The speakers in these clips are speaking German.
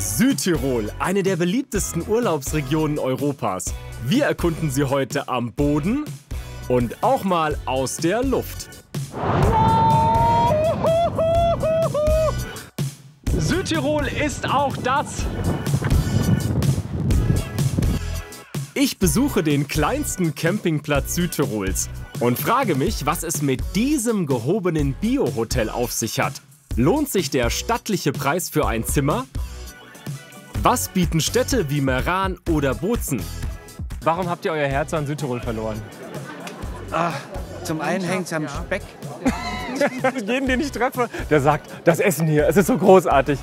Südtirol, eine der beliebtesten Urlaubsregionen Europas. Wir erkunden sie heute am Boden und auch mal aus der Luft. Südtirol ist auch das. Ich besuche den kleinsten Campingplatz Südtirols und frage mich, was es mit diesem gehobenen Bio-Hotel auf sich hat. Lohnt sich der stattliche Preis für ein Zimmer? Was bieten Städte wie Meran oder Bozen? Warum habt ihr euer Herz an Südtirol verloren? Ach, zum einen hängt es am Speck. Jeden, den ich treffe, der sagt, das Essen hier, es ist so großartig.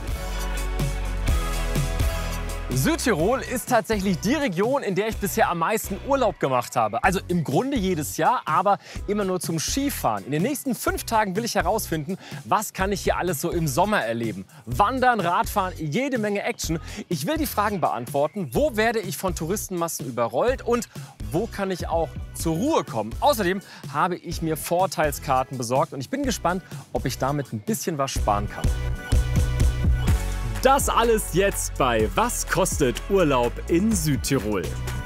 Südtirol ist tatsächlich die Region, in der ich bisher am meisten Urlaub gemacht habe. Also im Grunde jedes Jahr, aber immer nur zum Skifahren. In den nächsten 5 Tagen will ich herausfinden, was kann ich hier alles so im Sommer erleben. Wandern, Radfahren, jede Menge Action. Ich will die Fragen beantworten, wo werde ich von Touristenmassen überrollt und wo kann ich auch zur Ruhe kommen. Außerdem habe ich mir Vorteilskarten besorgt und ich bin gespannt, ob ich damit ein bisschen was sparen kann. Das alles jetzt bei Was kostet Urlaub in Südtirol?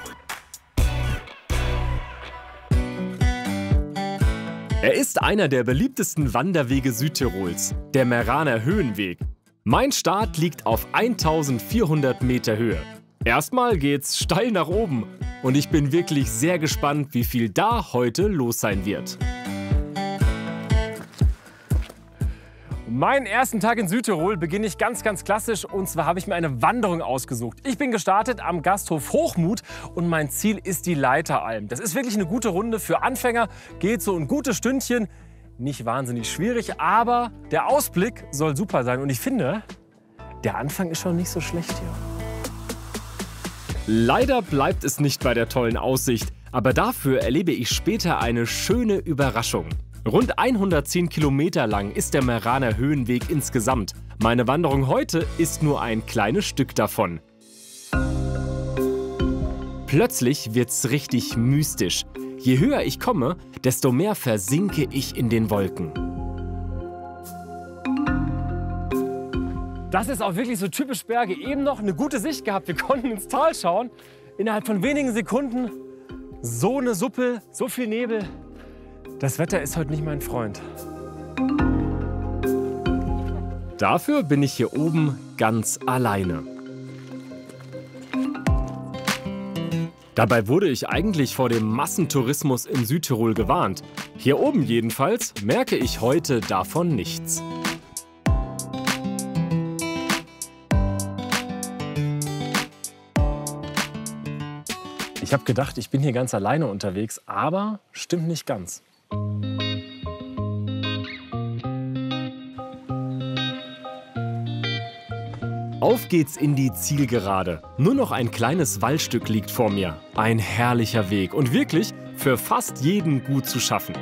Er ist einer der beliebtesten Wanderwege Südtirols, der Meraner Höhenweg. Mein Start liegt auf 1400 Meter Höhe. Erstmal geht's steil nach oben und ich bin wirklich sehr gespannt, wie viel da heute los sein wird. Meinen ersten Tag in Südtirol beginne ich ganz klassisch und zwar habe ich mir eine Wanderung ausgesucht. Ich bin gestartet am Gasthof Hochmut und mein Ziel ist die Leiteralm. Das ist wirklich eine gute Runde für Anfänger, geht so ein gutes Stündchen. Nicht wahnsinnig schwierig, aber der Ausblick soll super sein und ich finde, der Anfang ist schon nicht so schlecht hier. Leider bleibt es nicht bei der tollen Aussicht, aber dafür erlebe ich später eine schöne Überraschung. Rund 110 Kilometer lang ist der Meraner Höhenweg insgesamt. Meine Wanderung heute ist nur ein kleines Stück davon. Plötzlich wird's richtig mystisch. Je höher ich komme, desto mehr versinke ich in den Wolken. Das ist auch wirklich so typisch Berge. Eben noch eine gute Sicht gehabt. Wir konnten ins Tal schauen. Innerhalb von wenigen Sekunden so eine Suppe, so viel Nebel. Das Wetter ist heute nicht mein Freund. Dafür bin ich hier oben ganz alleine. Dabei wurde ich eigentlich vor dem Massentourismus in Südtirol gewarnt. Hier oben jedenfalls merke ich heute davon nichts. Ich habe gedacht, ich bin hier ganz alleine unterwegs, aber stimmt nicht ganz. Auf geht's in die Zielgerade. Nur noch ein kleines Waldstück liegt vor mir. Ein herrlicher Weg und wirklich für fast jeden gut zu schaffen.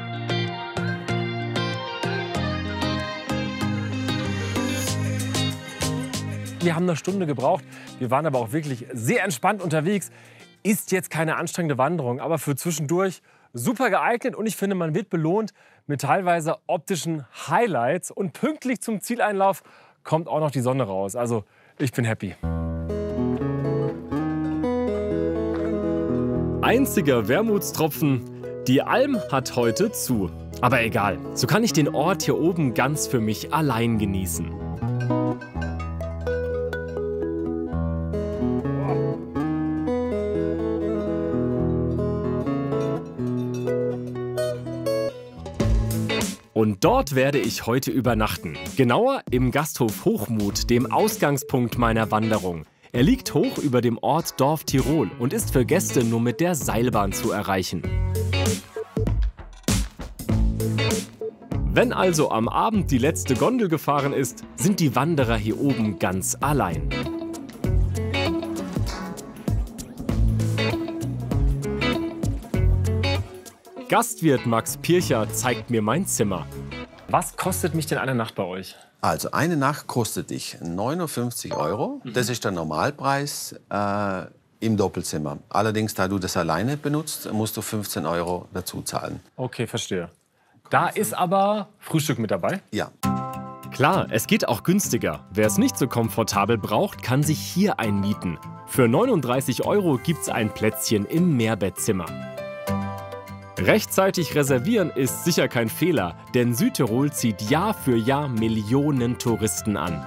Wir haben eine Stunde gebraucht. Wir waren aber auch wirklich sehr entspannt unterwegs. Ist jetzt keine anstrengende Wanderung, aber für zwischendurch super geeignet und ich finde, man wird belohnt mit teilweise optischen Highlights und pünktlich zum Zieleinlauf kommt auch noch die Sonne raus. Also ich bin happy. Einziger Wermutstropfen, die Alm hat heute zu. Aber egal, so kann ich den Ort hier oben ganz für mich allein genießen. Und dort werde ich heute übernachten. Genauer im Gasthof Hochmut, dem Ausgangspunkt meiner Wanderung. Er liegt hoch über dem Ort Dorf Tirol und ist für Gäste nur mit der Seilbahn zu erreichen. Wenn also am Abend die letzte Gondel gefahren ist, sind die Wanderer hier oben ganz allein. Gastwirt Max Pircher zeigt mir mein Zimmer. Was kostet mich denn eine Nacht bei euch? Also eine Nacht kostet dich 59 €. Das ist der Normalpreis im Doppelzimmer. Allerdings, da du das alleine benutzt, musst du 15 € dazu zahlen. Okay, verstehe. Da ist aber Frühstück mit dabei? Ja. Klar, es geht auch günstiger. Wer es nicht so komfortabel braucht, kann sich hier einmieten. Für 39 € gibt's ein Plätzchen im Mehrbettzimmer. Rechtzeitig reservieren ist sicher kein Fehler, denn Südtirol zieht Jahr für Jahr Millionen Touristen an.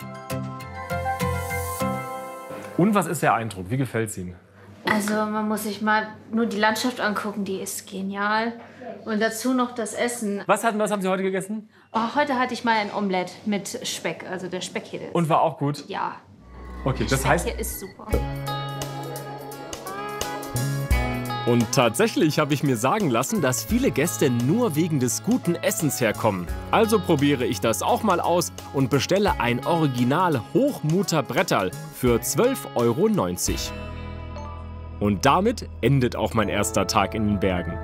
Und was ist der Eindruck? Wie gefällt es Ihnen? Also man muss sich mal nur die Landschaft angucken, die ist genial. Und dazu noch das Essen. Was haben Sie heute gegessen? Oh, heute hatte ich mal ein Omelett mit Speck, also der Speck hier. Und war auch gut? Ja. Okay, das Speck heißt... hier ist super. Und tatsächlich habe ich mir sagen lassen, dass viele Gäste nur wegen des guten Essens herkommen. Also probiere ich das auch mal aus und bestelle ein Original Hochmuter Bretterl für 12,90 €. Und damit endet auch mein erster Tag in den Bergen.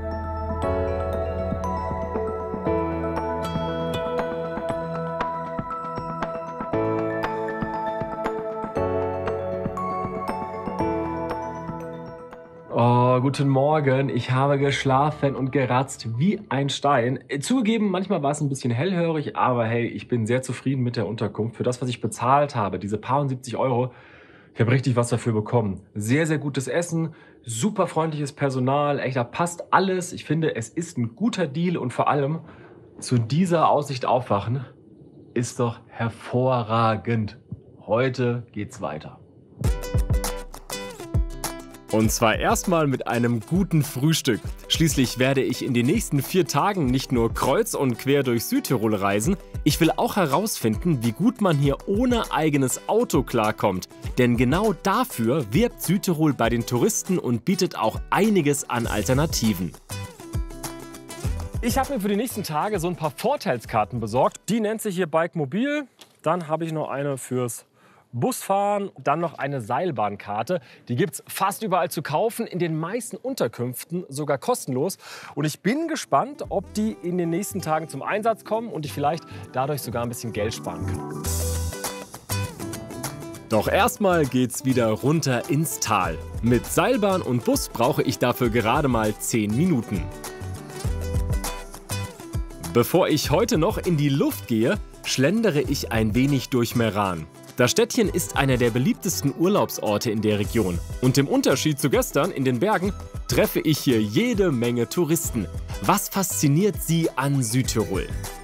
Oh, guten Morgen. Ich habe geschlafen und geratzt wie ein Stein. Zugegeben, manchmal war es ein bisschen hellhörig, aber hey, ich bin sehr zufrieden mit der Unterkunft. Für das, was ich bezahlt habe, diese paar und 70 €, ich habe richtig was dafür bekommen. Sehr, sehr gutes Essen, super freundliches Personal, echt, da passt alles. Ich finde, es ist ein guter Deal und vor allem zu dieser Aussicht aufwachen ist doch hervorragend. Heute geht's weiter. Und zwar erstmal mit einem guten Frühstück. Schließlich werde ich in den nächsten 4 Tagen nicht nur kreuz und quer durch Südtirol reisen, ich will auch herausfinden, wie gut man hier ohne eigenes Auto klarkommt. Denn genau dafür wirbt Südtirol bei den Touristen und bietet auch einiges an Alternativen. Ich habe mir für die nächsten Tage so ein paar Vorteilskarten besorgt. Die nennt sich hier Bike Mobil. Dann habe ich noch eine fürs Busfahren, dann noch eine Seilbahnkarte. Die gibt es fast überall zu kaufen, in den meisten Unterkünften sogar kostenlos. Und ich bin gespannt, ob die in den nächsten Tagen zum Einsatz kommen und ich vielleicht dadurch sogar ein bisschen Geld sparen kann. Doch erstmal geht's wieder runter ins Tal. Mit Seilbahn und Bus brauche ich dafür gerade mal 10 Minuten. Bevor ich heute noch in die Luft gehe, schlendere ich ein wenig durch Meran. Das Städtchen ist einer der beliebtesten Urlaubsorte in der Region. Und im Unterschied zu gestern in den Bergen treffe ich hier jede Menge Touristen. Was fasziniert Sie an Südtirol?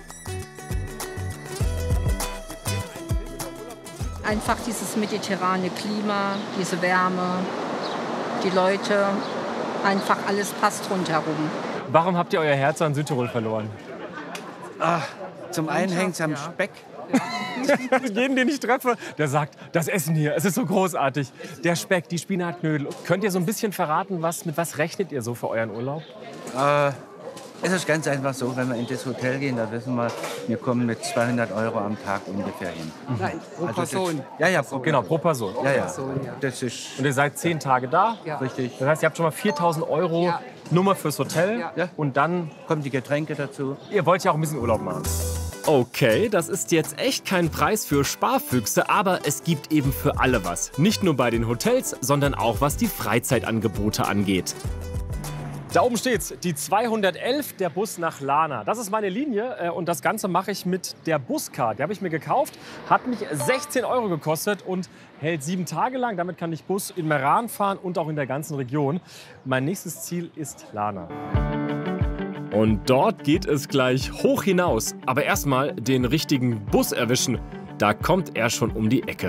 Einfach dieses mediterrane Klima, diese Wärme, die Leute, einfach alles passt rundherum. Warum habt ihr euer Herz an Südtirol verloren? Zum einen hängt es am Speck. Jeden, den ich treffe, der sagt, das Essen hier, es ist so großartig. Der Speck, die Spinatknödel. Könnt ihr so ein bisschen verraten, mit was rechnet ihr so für euren Urlaub? Es ist ganz einfach so, wenn wir in das Hotel gehen, da wissen wir kommen mit 200 € am Tag ungefähr hin. Nein, pro Person. Genau, pro Person. Ja. Das ist Und ihr seid 10 Tage da? Ja. richtig. Das heißt, ihr habt schon mal 4.000 € Ja. Nummer fürs Hotel. Ja. Und dann, Kommen die Getränke dazu. ihr wollt ja auch ein bisschen Urlaub machen. Okay, das ist jetzt echt kein Preis für Sparfüchse, aber es gibt eben für alle was. Nicht nur bei den Hotels, sondern auch was die Freizeitangebote angeht. Da oben steht's, die 211, der Bus nach Lana. Das ist meine Linie und das Ganze mache ich mit der Buscard. Die habe ich mir gekauft, hat mich 16 € gekostet und hält 7 Tage lang. Damit kann ich Bus in Meran fahren und auch in der ganzen Region. Mein nächstes Ziel ist Lana. Und dort geht es gleich hoch hinaus. Aber erstmal den richtigen Bus erwischen. Da kommt er schon um die Ecke.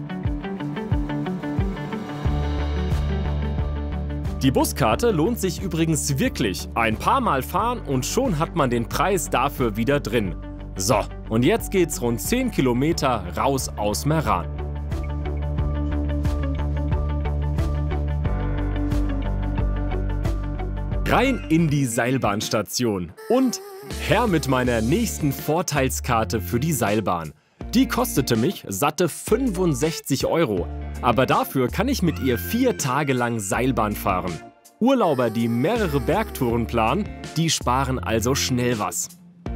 Die Buskarte lohnt sich übrigens wirklich. Ein paar Mal fahren und schon hat man den Preis dafür wieder drin. So, und jetzt geht's rund 10 Kilometer raus aus Meran. Rein in die Seilbahnstation und her mit meiner nächsten Vorteilskarte für die Seilbahn. Die kostete mich satte 65 €. Aber dafür kann ich mit ihr 4 Tage lang Seilbahn fahren. Urlauber, die mehrere Bergtouren planen, die sparen also schnell was.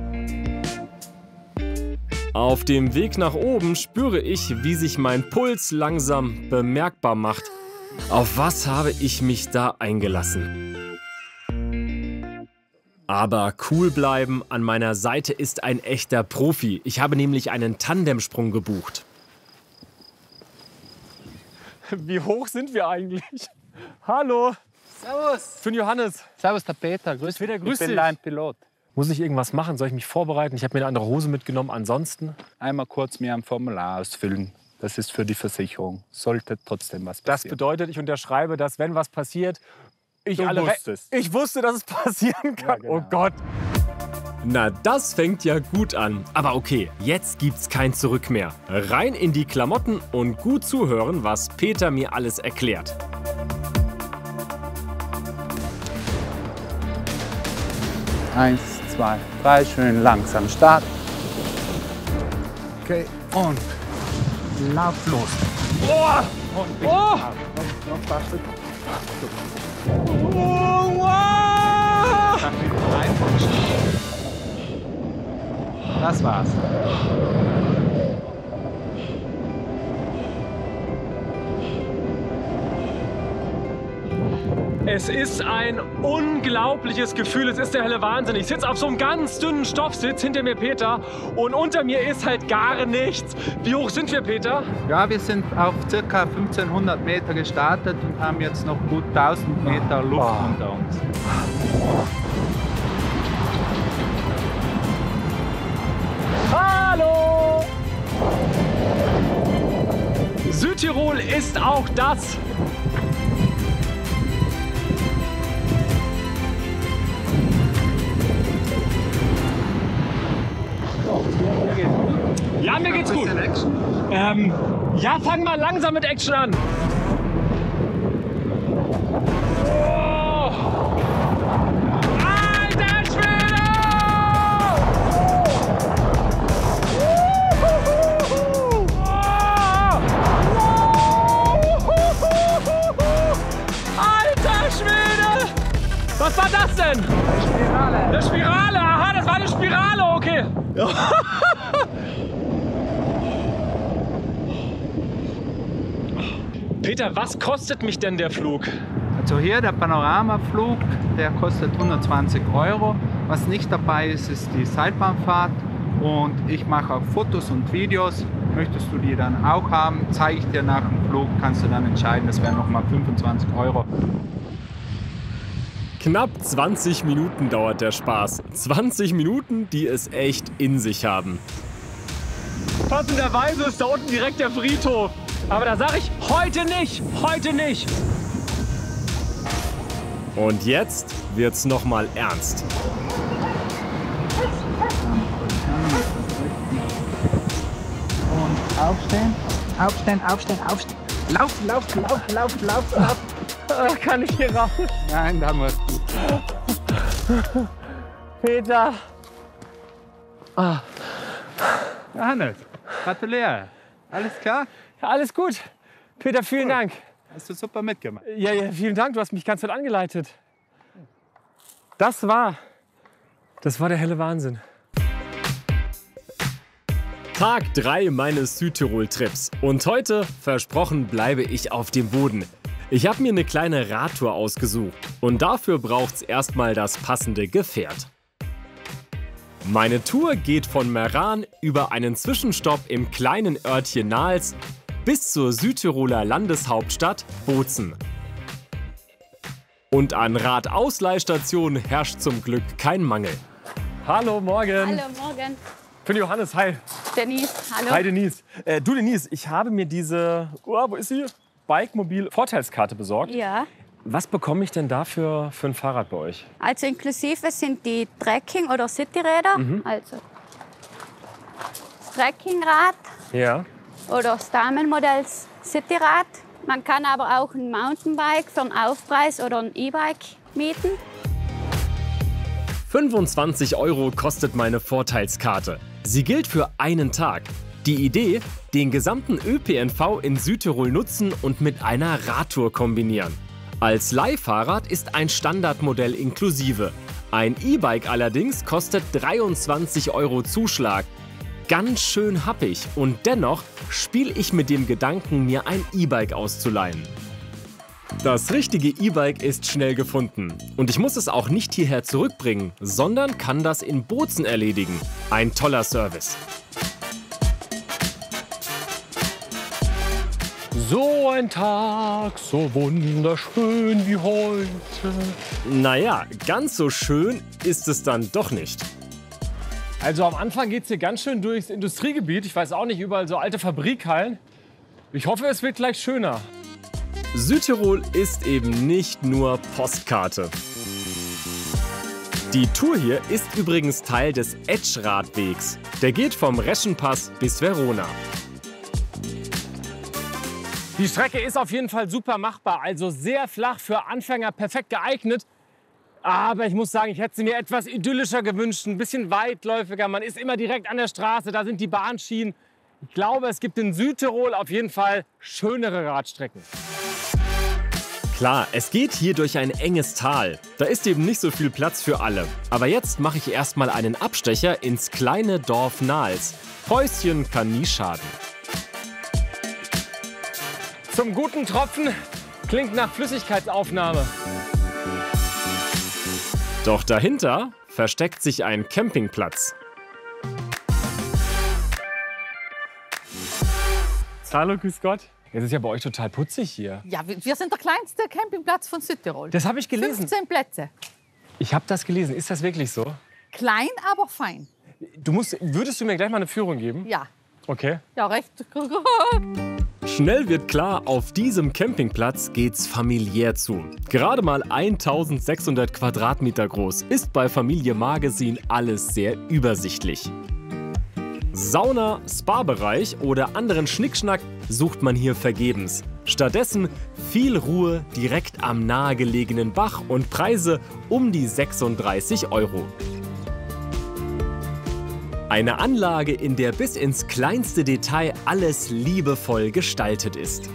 Auf dem Weg nach oben spüre ich, wie sich mein Puls langsam bemerkbar macht. Auf was habe ich mich da eingelassen? Aber cool bleiben, an meiner Seite ist ein echter Profi. Ich habe nämlich einen Tandemsprung gebucht. Wie hoch sind wir eigentlich? Hallo. Servus. Ich bin Johannes. Servus, der Peter. Grüß dich. Grüß Ich bin dich. dein Pilot. Muss ich irgendwas machen? Soll ich mich vorbereiten? Ich habe mir eine andere Hose mitgenommen. Ansonsten? Einmal kurz mir ein Formular ausfüllen. Das ist für die Versicherung. Sollte trotzdem was Das passieren. bedeutet, ich unterschreibe, dass wenn was passiert, ich wusste, dass es passieren kann. Ja, genau. Oh Gott. Na, das fängt ja gut an. Aber okay, jetzt gibt's kein Zurück mehr. Rein in die Klamotten und gut zuhören, was Peter mir alles erklärt. Eins, zwei, drei, schön langsam Start. Okay, und lauf los. Oh! Und Oh! noch fast. Oh, wow! Das war's. Es ist ein unglaubliches Gefühl. Es ist der helle Wahnsinn. Ich sitze auf so einem ganz dünnen Stoffsitz, hinter mir Peter. Und unter mir ist halt gar nichts. Wie hoch sind wir, Peter? Ja, wir sind auf ca. 1500 Meter gestartet und haben jetzt noch gut 1000 Meter Luft unter uns. Hallo! Südtirol ist auch das. Ja, mir geht's gut. Ja, fang mal langsam mit Action an. Oh! Alter Schwede! Alter Schwede! Was war das denn? Eine Spirale. Aha, das war eine Spirale, okay. Peter, was kostet mich denn der Flug? Also hier der Panoramaflug, der kostet 120 €. Was nicht dabei ist, ist die Seilbahnfahrt. Und ich mache auch Fotos und Videos. Möchtest du die dann auch haben, zeige ich dir nach dem Flug, kannst du dann entscheiden, das wären nochmal 25 €. Knapp 20 Minuten dauert der Spaß. 20 Minuten, die es echt in sich haben. Passenderweise ist da unten direkt der Friedhof. Aber da sage ich, heute nicht, heute nicht. Und jetzt wird's noch mal ernst. Und aufstehen, aufstehen, aufstehen, aufstehen. Lauf, lauf, lauf, lauf, lauf, lauf. Kann ich hier raus? Nein, da musst du. Peter. Johannes, gratuliere. Alles klar? Ja, alles gut. Peter, vielen Dank. Hast du super mitgemacht. Ja, vielen Dank. Du hast mich ganz weit angeleitet. Das war der helle Wahnsinn. Tag 3 meines Südtirol-Trips. Und heute, versprochen, bleibe ich auf dem Boden. Ich habe mir eine kleine Radtour ausgesucht. Und dafür braucht's erstmal das passende Gefährt. Meine Tour geht von Meran über einen Zwischenstopp im kleinen Örtchen Naals bis zur Südtiroler Landeshauptstadt Bozen. Und an Radausleihstationen herrscht zum Glück kein Mangel. Hallo, morgen. Hallo, morgen. Ich bin Johannes, hi. Denise, hallo. Hi Denise. Du Denise, ich habe mir diese, wo ist sie? Bike-Mobil-Vorteilskarte besorgt. Ja, Was bekomme ich denn dafür für ein Fahrrad bei euch? also inklusive sind die Trekking- oder Cityräder. Also das Trekkingrad Ja. oder das Damenmodells Cityrad. Man kann aber auch ein Mountainbike für einen Aufpreis oder ein E-Bike mieten. 25 € kostet meine Vorteilskarte. Sie gilt für einen Tag. Die Idee, den gesamten ÖPNV in Südtirol nutzen und mit einer Radtour kombinieren. Als Leihfahrrad ist ein Standardmodell inklusive. Ein E-Bike allerdings kostet 23 € Zuschlag. Ganz schön happig und dennoch spiele ich mit dem Gedanken, mir ein E-Bike auszuleihen. Das richtige E-Bike ist schnell gefunden. Und ich muss es auch nicht hierher zurückbringen, sondern kann das in Bozen erledigen. Ein toller Service. So ein Tag, so wunderschön wie heute. Naja, ganz so schön ist es dann doch nicht. Also am Anfang geht es hier ganz schön durchs Industriegebiet. Ich weiß auch nicht, überall so alte Fabrikhallen. Ich hoffe, es wird gleich schöner. Südtirol ist eben nicht nur Postkarte. Die Tour hier ist übrigens Teil des Etsch-Radwegs. Der geht vom Reschenpass bis Verona. Die Strecke ist auf jeden Fall super machbar, also sehr flach für Anfänger, perfekt geeignet. Aber ich muss sagen, ich hätte sie mir etwas idyllischer gewünscht, ein bisschen weitläufiger. Man ist immer direkt an der Straße, da sind die Bahnschienen. Ich glaube, es gibt in Südtirol auf jeden Fall schönere Radstrecken. Klar, es geht hier durch ein enges Tal. Da ist eben nicht so viel Platz für alle. Aber jetzt mache ich erstmal einen Abstecher ins kleine Dorf Nahls. Päuschen kann nie schaden. Zum guten Tropfen klingt nach Flüssigkeitsaufnahme. Doch dahinter versteckt sich ein Campingplatz. Hallo, grüß Gott. Es ist ja bei euch total putzig hier. Ja, wir sind der kleinste Campingplatz von Südtirol. Das habe ich gelesen. 15 Plätze. Ich habe das gelesen. Ist das wirklich so? Klein, aber fein. Würdest du mir gleich mal eine Führung geben? Ja. Okay. Ja, recht. Schnell wird klar, auf diesem Campingplatz geht's familiär zu. Gerade mal 1600 Quadratmeter groß, ist bei Familie Magazin alles sehr übersichtlich. Sauna, Spa-Bereich oder anderen Schnickschnack sucht man hier vergebens. Stattdessen viel Ruhe direkt am nahegelegenen Bach und Preise um die 36 €. Eine Anlage, in der bis ins kleinste Detail alles liebevoll gestaltet ist.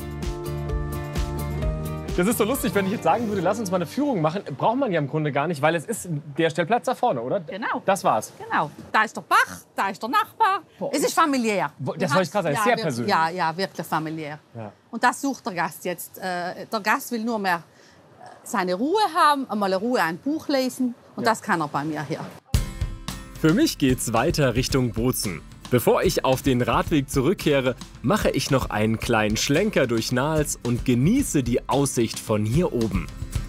Das ist so lustig, wenn ich jetzt sagen würde, lass uns mal eine Führung machen. Braucht man ja im Grunde gar nicht, weil es ist der Stellplatz da vorne, oder? Genau. Das war's. Genau. Da ist der Bach, da ist der Nachbar. Es ist familiär. Das wollte ich gerade sagen, sehr persönlich. Ja, wirklich familiär. Ja. Und das sucht der Gast jetzt. Der Gast will nur mehr seine Ruhe haben, einmal in Ruhe ein Buch lesen. Und das kann er bei mir hier. Für mich geht's weiter Richtung Bozen. Bevor ich auf den Radweg zurückkehre, mache ich noch einen kleinen Schlenker durch Nahls und genieße die Aussicht von hier oben.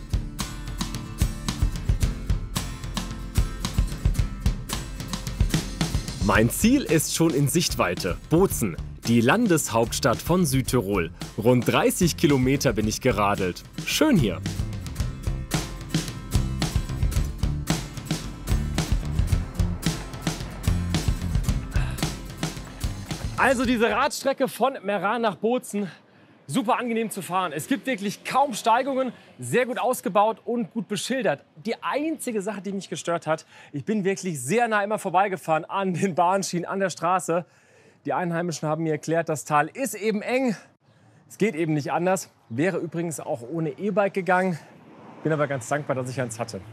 Mein Ziel ist schon in Sichtweite, Bozen, die Landeshauptstadt von Südtirol. Rund 30 Kilometer bin ich geradelt. Schön hier. Also diese Radstrecke von Meran nach Bozen, super angenehm zu fahren. Es gibt wirklich kaum Steigungen, sehr gut ausgebaut und gut beschildert. Die einzige Sache, die mich gestört hat, ich bin wirklich sehr nah immer vorbeigefahren an den Bahnschienen, an der Straße. Die Einheimischen haben mir erklärt, das Tal ist eben eng. Es geht eben nicht anders. Wäre übrigens auch ohne E-Bike gegangen. Bin aber ganz dankbar, dass ich eins hatte.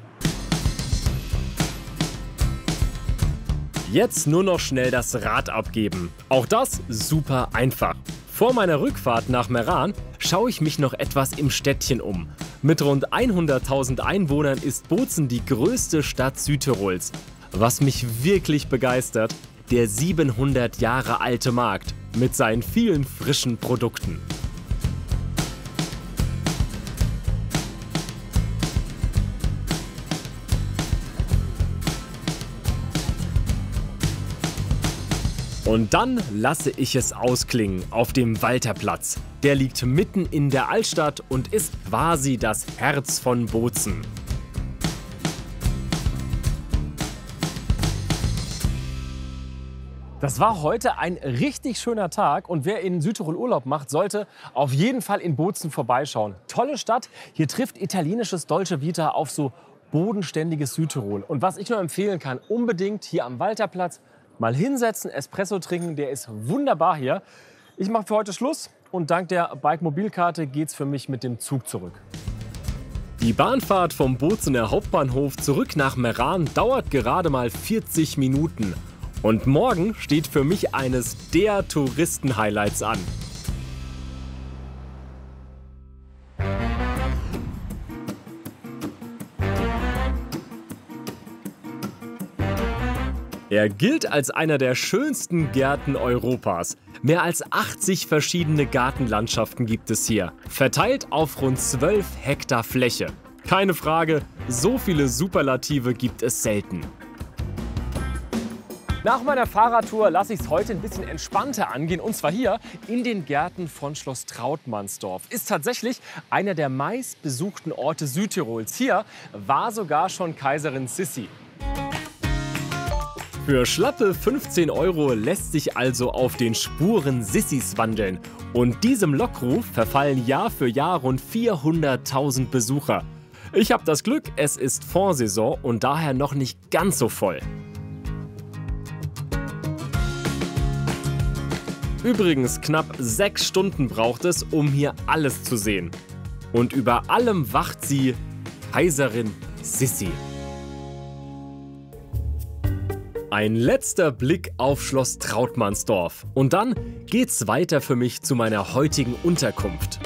Jetzt nur noch schnell das Rad abgeben. Auch das super einfach. Vor meiner Rückfahrt nach Meran schaue ich mich noch etwas im Städtchen um. Mit rund 100.000 Einwohnern ist Bozen die größte Stadt Südtirols. Was mich wirklich begeistert, der 700 Jahre alte Markt mit seinen vielen frischen Produkten. Und dann lasse ich es ausklingen auf dem Walterplatz. Der liegt mitten in der Altstadt und ist quasi das Herz von Bozen. Das war heute ein richtig schöner Tag und wer in Südtirol Urlaub macht, sollte auf jeden Fall in Bozen vorbeischauen. Tolle Stadt, hier trifft italienisches Dolce Vita auf so bodenständiges Südtirol. Und was ich nur empfehlen kann, unbedingt hier am Walterplatz mal hinsetzen, Espresso trinken, der ist wunderbar hier. Ich mache für heute Schluss und dank der Bike-Mobilkarte geht's für mich mit dem Zug zurück. Die Bahnfahrt vom Bozener Hauptbahnhof zurück nach Meran dauert gerade mal 40 Minuten. Und morgen steht für mich eines der Touristen-Highlights an. Er gilt als einer der schönsten Gärten Europas. Mehr als 80 verschiedene Gartenlandschaften gibt es hier, verteilt auf rund 12 Hektar Fläche. Keine Frage, so viele Superlative gibt es selten. Nach meiner Fahrradtour lasse ich es heute ein bisschen entspannter angehen, und zwar hier in den Gärten von Schloss Trautmannsdorf. Ist tatsächlich einer der meistbesuchten Orte Südtirols. Hier war sogar schon Kaiserin Sissi. Für schlappe 15 € lässt sich also auf den Spuren Sissis wandeln. Und diesem Lockruf verfallen Jahr für Jahr rund 400.000 Besucher. Ich habe das Glück, es ist Fondsaison und daher noch nicht ganz so voll. Übrigens, knapp 6 Stunden braucht es, um hier alles zu sehen. Und über allem wacht sie, Kaiserin Sissi. Ein letzter Blick auf Schloss Trautmannsdorf. Und dann geht's weiter für mich zu meiner heutigen Unterkunft.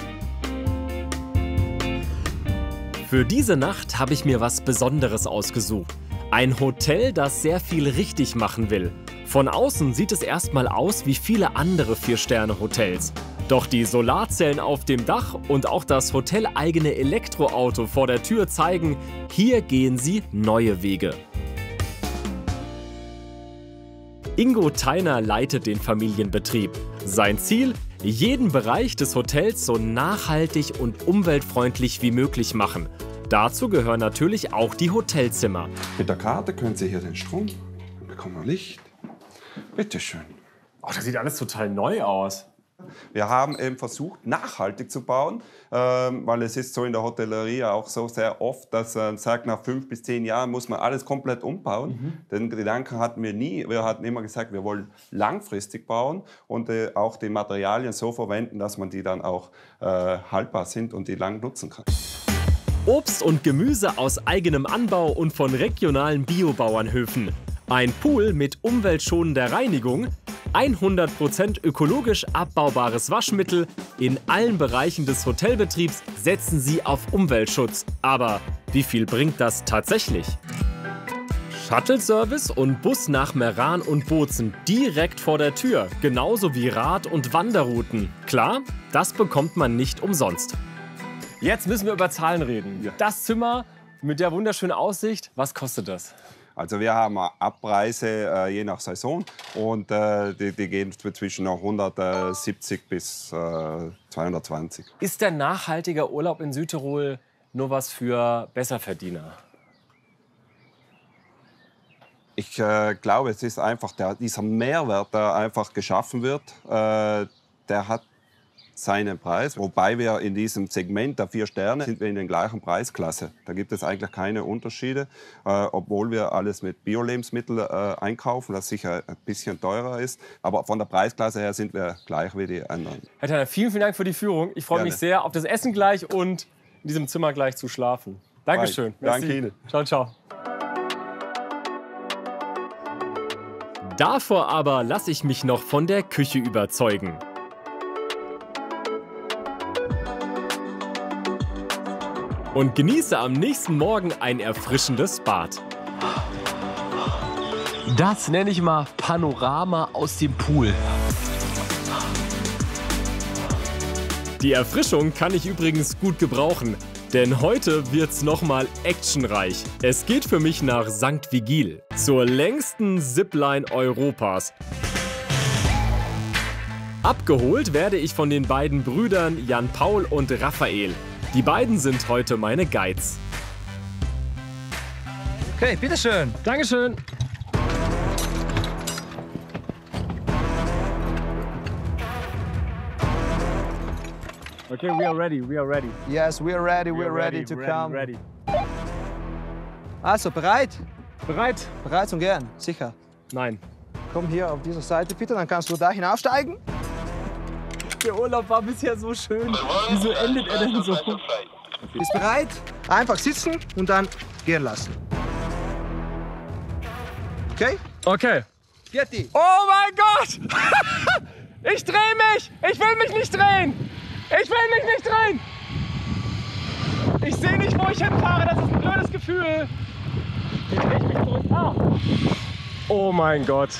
Für diese Nacht habe ich mir was Besonderes ausgesucht. Ein Hotel, das sehr viel richtig machen will. Von außen sieht es erstmal aus wie viele andere 4-Sterne-Hotels. Doch die Solarzellen auf dem Dach und auch das hoteleigene Elektroauto vor der Tür zeigen, hier gehen sie neue Wege. Ingo Theiner leitet den Familienbetrieb. Sein Ziel? Jeden Bereich des Hotels so nachhaltig und umweltfreundlich wie möglich machen. Dazu gehören natürlich auch die Hotelzimmer. Mit der Karte können Sie hier den Strom, dann bekommen wir Licht. Bitte schön. Oh, das sieht alles total neu aus. Wir haben eben versucht, nachhaltig zu bauen, weil es ist so in der Hotellerie auch so sehr oft, dass man sagt, nach 5 bis 10 Jahren muss man alles komplett umbauen. Den Gedanken hatten wir nie. Wir hatten immer gesagt, wir wollen langfristig bauen und auch die Materialien so verwenden, dass man die dann auch haltbar sind und die lang nutzen kann. Obst und Gemüse aus eigenem Anbau und von regionalen Biobauernhöfen. Ein Pool mit umweltschonender Reinigung, 100% ökologisch abbaubares Waschmittel. In allen Bereichen des Hotelbetriebs setzen sie auf Umweltschutz. Aber wie viel bringt das tatsächlich? Shuttle-Service und Bus nach Meran und Bozen direkt vor der Tür, genauso wie Rad- und Wanderrouten. Klar, das bekommt man nicht umsonst. Jetzt müssen wir über Zahlen reden. Ja. Das Zimmer mit der wunderschönen Aussicht, was kostet das? Also wir haben Abpreise je nach Saison und die gehen zwischen 170 bis 220. Ist der nachhaltige Urlaub in Südtirol nur was für Besserverdiener? Ich glaube, es ist einfach dieser Mehrwert, der einfach geschaffen wird, der hat seinen Preis. Wobei wir in diesem Segment der 4 Sterne sind wir in der gleichen Preisklasse. Da gibt es eigentlich keine Unterschiede, obwohl wir alles mit Bio-Lebensmitteln einkaufen, das sicher ein bisschen teurer ist. Aber von der Preisklasse her sind wir gleich wie die anderen. Herr Theiner, vielen Dank für die Führung. Ich freue mich sehr auf das Essen gleich und in diesem Zimmer gleich zu schlafen. Dankeschön. Danke Ihnen. Ciao, ciao. Davor aber lasse ich mich noch von der Küche überzeugen. Und genieße am nächsten Morgen ein erfrischendes Bad. Das nenne ich mal Panorama aus dem Pool. Die Erfrischung kann ich übrigens gut gebrauchen, denn heute wird's nochmal actionreich. Es geht für mich nach St. Vigil, zur längsten Zipline Europas. Abgeholt werde ich von den beiden Brüdern Jan Paul und Raphael. Die beiden sind heute meine Guides. Okay, bitteschön. Dankeschön. Okay, we are ready, we are ready. Yes, we are ready to come. Ready. Also, bereit? Bereit? Bereit zum Gehen, sicher. Nein. Komm hier auf dieser Seite bitte, dann kannst du da hinaufsteigen. Der Urlaub war bisher so schön. Wieso endet er denn so? Bist bereit? Einfach sitzen und dann gehen lassen. Okay? Okay. Vierti. Oh mein Gott! Ich drehe mich! Ich will mich nicht drehen! Ich will mich nicht drehen! Ich sehe nicht, wo ich hinfahre. Das ist ein blödes Gefühl. Ich drehe mich zurück. Ah. Oh mein Gott.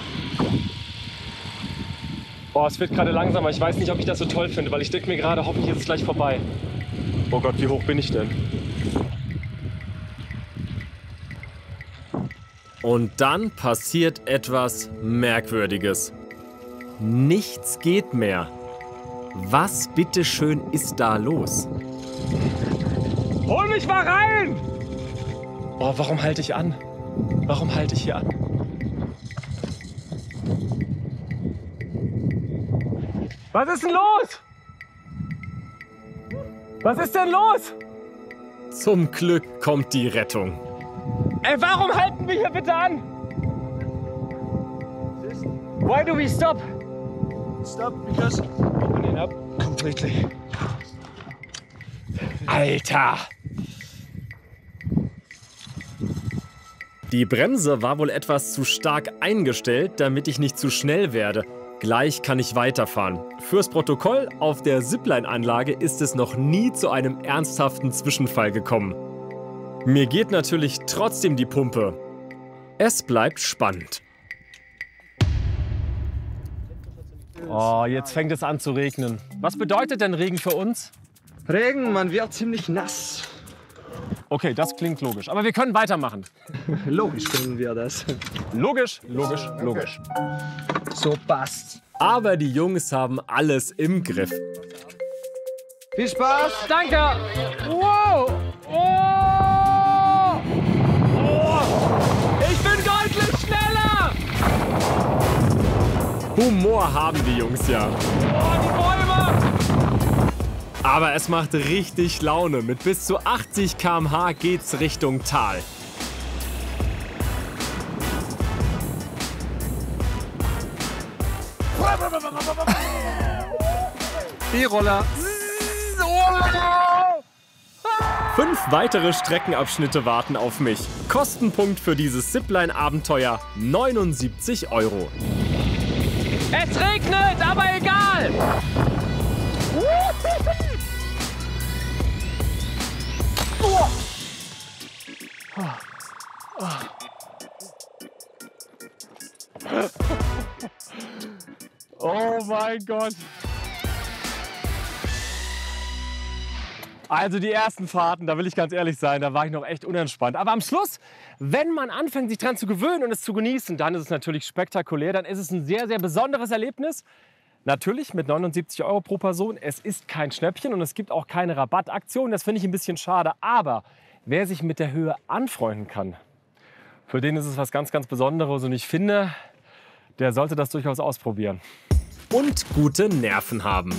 Oh, es wird gerade langsamer. Ich weiß nicht, ob ich das so toll finde, weil ich denke mir gerade, hoffentlich ist es gleich vorbei. Oh Gott, wie hoch bin ich denn? Und dann passiert etwas Merkwürdiges. Nichts geht mehr. Was bitteschön ist da los? Hol mich mal rein! Oh, warum halte ich an? Warum halte ich hier an? Was ist denn los? Was ist denn los? Zum Glück kommt die Rettung. Ey, warum halten wir hier bitte an? Why do we stop? Stop because opening up completely. Alter! Die Bremse war wohl etwas zu stark eingestellt, damit ich nicht zu schnell werde. Gleich kann ich weiterfahren. Fürs Protokoll, auf der Zipline-Anlage ist es noch nie zu einem ernsthaften Zwischenfall gekommen. Mir geht natürlich trotzdem die Pumpe. Es bleibt spannend. Oh, jetzt fängt es an zu regnen. Was bedeutet denn Regen für uns? Regen, man wird ziemlich nass. Okay, das klingt logisch. Aber wir können weitermachen. Logisch können wir das. Logisch, logisch, logisch. So passt. Aber die Jungs haben alles im Griff. Viel Spaß! Danke! Wow! Oh! Oh! Ich bin deutlich schneller! Humor haben die Jungs ja. Oh, die Bäume! Aber es macht richtig Laune. Mit bis zu 80 km/h geht's Richtung Tal. E-Roller. 5 weitere Streckenabschnitte warten auf mich. Kostenpunkt für dieses Zipline-Abenteuer 79 €. Es regnet, aber egal! Oh mein Gott! Also die ersten Fahrten, da will ich ganz ehrlich sein, da war ich noch echt unentspannt. Aber am Schluss, wenn man anfängt, sich dran zu gewöhnen und es zu genießen, dann ist es natürlich spektakulär, dann ist es ein sehr, sehr besonderes Erlebnis. Natürlich mit 79 € pro Person. Es ist kein Schnäppchen und es gibt auch keine Rabattaktion. Das finde ich ein bisschen schade. Aber wer sich mit der Höhe anfreunden kann, für den ist es was ganz, ganz Besonderes. Und ich finde, der sollte das durchaus ausprobieren. Und gute Nerven haben.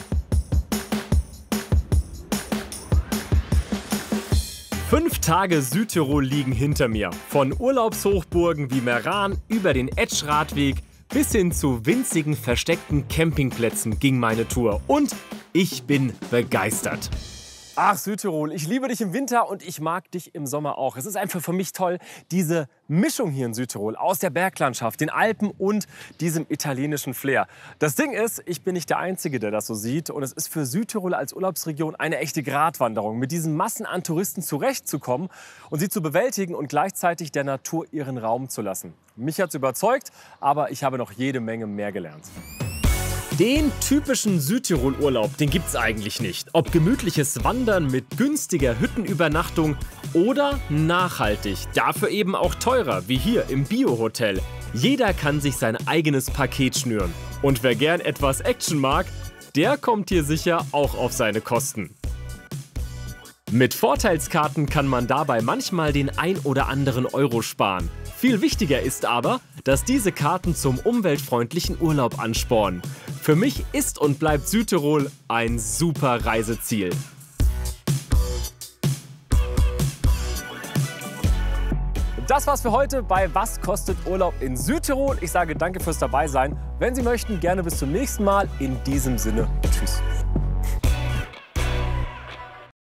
5 Tage Südtirol liegen hinter mir. Von Urlaubshochburgen wie Meran über den Etsch-Radweg bis hin zu winzigen versteckten Campingplätzen ging meine Tour. Und ich bin begeistert. Ach Südtirol, ich liebe dich im Winter und ich mag dich im Sommer auch. Es ist einfach für mich toll, diese Mischung hier in Südtirol aus der Berglandschaft, den Alpen und diesem italienischen Flair. Das Ding ist, ich bin nicht der Einzige, der das so sieht. Und es ist für Südtirol als Urlaubsregion eine echte Gratwanderung, mit diesen Massen an Touristen zurechtzukommen und sie zu bewältigen und gleichzeitig der Natur ihren Raum zu lassen. Mich hat's überzeugt, aber ich habe noch jede Menge mehr gelernt. Den typischen Südtirol-Urlaub, den gibt's eigentlich nicht. Ob gemütliches Wandern mit günstiger Hüttenübernachtung oder nachhaltig, dafür eben auch teurer, wie hier im Bio-Hotel. Jeder kann sich sein eigenes Paket schnüren. Und wer gern etwas Action mag, der kommt hier sicher auch auf seine Kosten. Mit Vorteilskarten kann man dabei manchmal den ein oder anderen Euro sparen. Viel wichtiger ist aber, dass diese Karten zum umweltfreundlichen Urlaub anspornen. Für mich ist und bleibt Südtirol ein super Reiseziel. Das war's für heute bei Was kostet Urlaub in Südtirol? Ich sage danke fürs Dabeisein. Wenn Sie möchten, gerne bis zum nächsten Mal. In diesem Sinne, tschüss.